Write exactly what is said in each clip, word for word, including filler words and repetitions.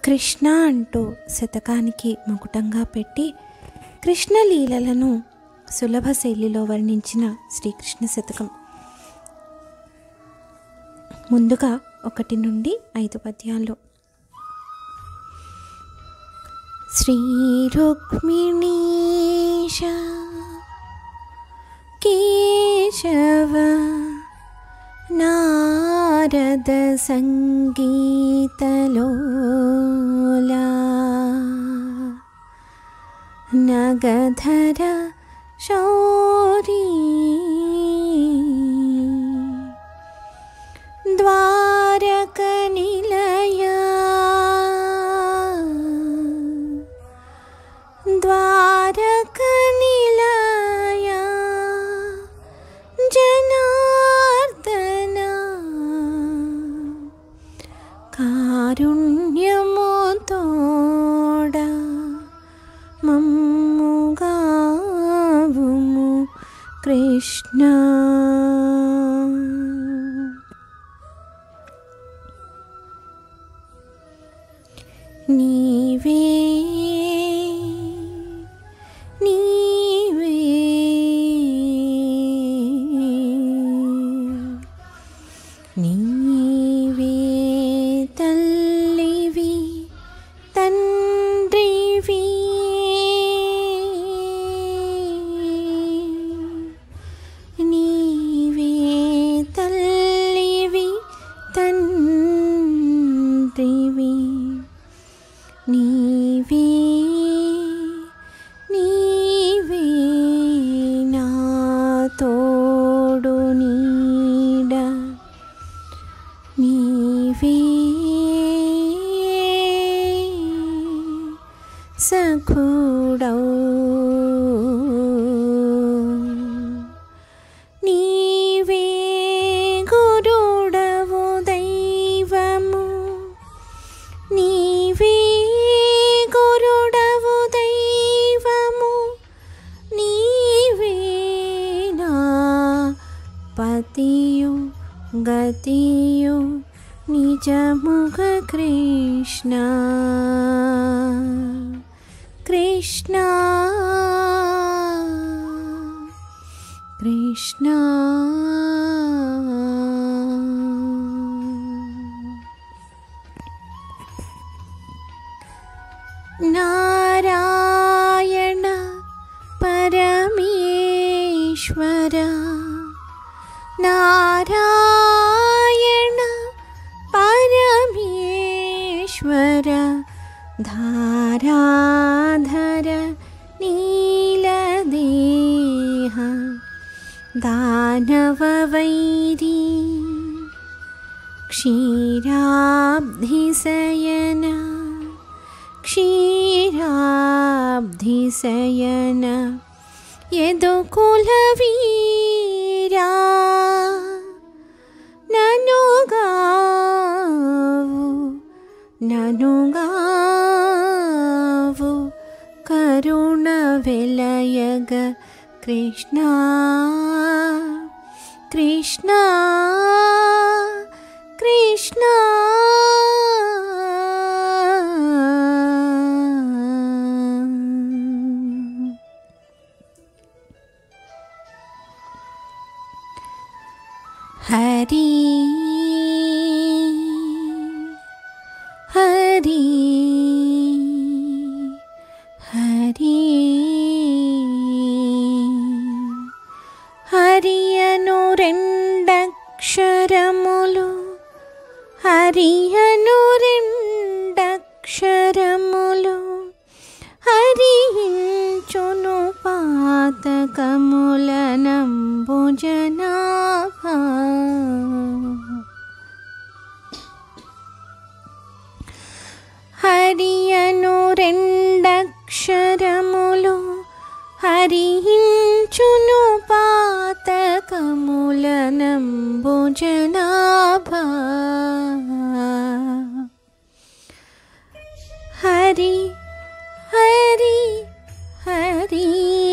కృష్ణ అంటూ శతకానికి మకుటంగా పెట్టి కృష్ణలీలలను సులభ శైలిలో వర్ణించిన శ్రీకృష్ణ శతకం. ముందుగా ఒకటి నుండి ఐదు పద్యాలు. శ్రీ రుక్మిణీశ కేశవ నారద సంగీతలోలా నగధర శౌరీ ద్వారక నిలయ ద్వారక నిలయ జనార్దన కారుణ్యము తోడ మమ్ముగావుము కృష్ణ. నీవే నీవే నీవే తల్లివి తండ్రివి నీవే తల్లివి తండ్రివి నీవే నీవే నా తోడు నీడ నీవే సఖుడౌ నీవే గురుడవు దైవము నీవే గురుడవు దైవము నీవే నా పతియు గతియు నిజముగ కృష్ణ కృష్ణ కృష్ణ. నారాయణ పరమేశ్వర నారాయణ పరమేశ్వర ధారాధర నీలదేహ దానవ వైరీ క్షీరాబ్ధిశయన క్షీరాబ్ధిశయన యదుకులవీరా ననుగావు ననుగావు కరుణ వెలయగ కృష్ణ కృష్ణ కృష్ణ. హరి హరి హరి హరి అను రెండక్షరములు హరి అను రెండక్షరములు హరించును పాతకములనంబు జనాభా హరి అను రెండక్షరములు హరించును పాతకములనంబు జనాభా హరి హరి హరి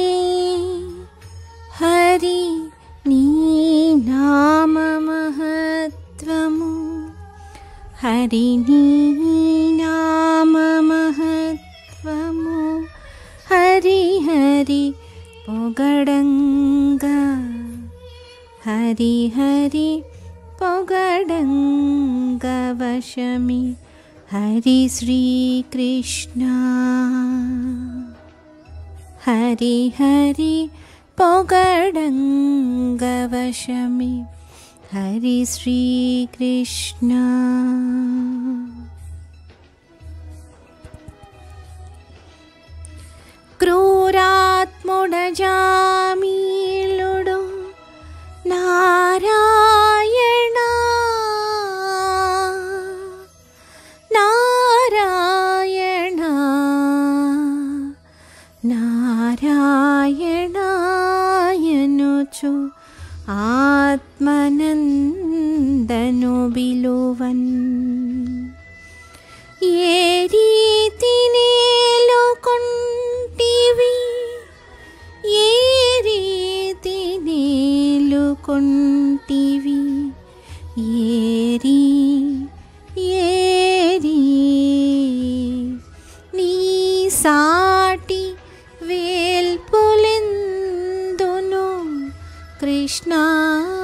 హరి నీ నామ మహత్వము హరి నీ నామ హరి హరి పొగడంగవశమి హరి శ్రీకృష్ణ. హరి హరి పొగడంగవశమి హరి శ్రీకృష్ణ. క్రూరాత్ముడజామీలుడు నారాయణ నారాయణ నారాయణాయనుచు ఆత్మనందను బిలువన్. ఏ రీతి నేలుకొంటివి ఏ రీతి నేలుకొంటివి ఏరి ఏరి నీ సాటి వేల్పులెందును కృష్ణ.